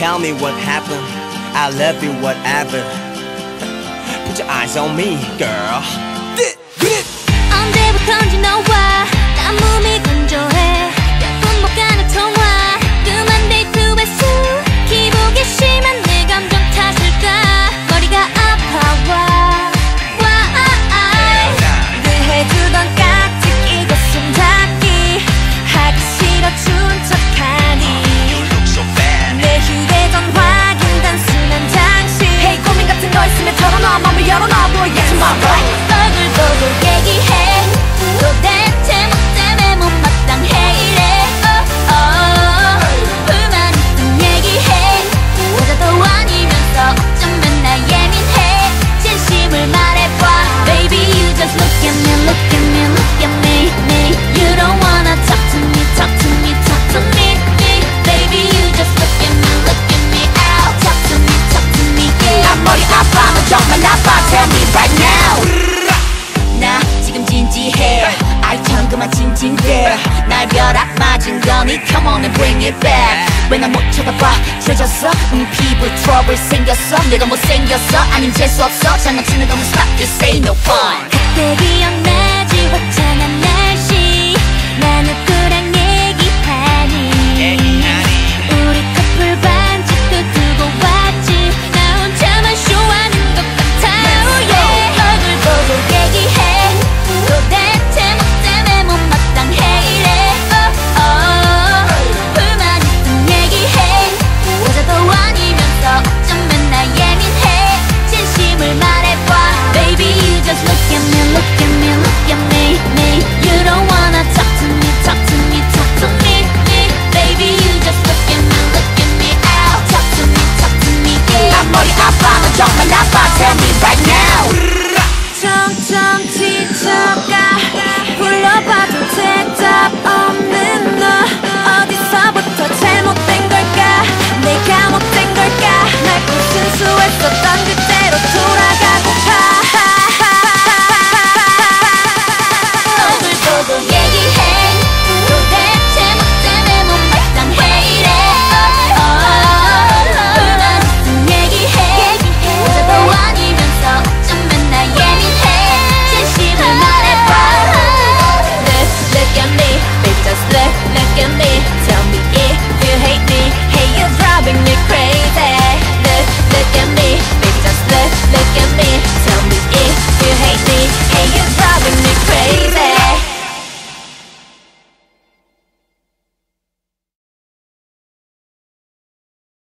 tell me what happened. I love you whatever. Put your eyes on me, girl. 언제부턴지 너와 난 몸이 건조해. 몇 분 못 가는 통화 뜸한 데이트 횟수 기복이 심한 내 감정 탓일까. 머리가 아파와 늘 해주던 깍지 끼고 숨 잡기 하기 싫어 추운 척하니 내 휴대전 확인 단순한 장식. Hey 고민 같은 거 있으면 털어놔 맘을 열어놔 boy yes my right. 얼굴 얘기해 도대체 뭐 때문에 못마땅해 이래 불만 있음 얘기해 여자도 아니면서 어쩌면 나 예민해. 진심을 말해봐 baby you just look at me look at me look at me you don't wanna talk to me talk to me talk to me baby you just look at me out talk to me yeah. 난 머리 아파 너 정말 나빠 tell me right now. 나 지금 진지해 아이처럼 그만 진진대 날 벼락 맞은 거니 come on and bring it back. 왜 나 못 쳐다봐 죄졌어 피부 트러블 생겼어 내가 못생겼어 아님 재수없어 장난치는 건 stop just say no fun. 그때 기억나지 화창한 날씨 나 누구랑 얘기하니 우리 커플 반지도 두고 왔지 나 혼자만 쇼하는 것 같아 yeah. 얼굴 보고 얘기해 도대체 뭐 때문에 못마땅해 이래 불만 있음 얘기해 여자도 아니면서 어쩌면 나 예민해. 진심을 말해봐 baby you just look at me look at me look at me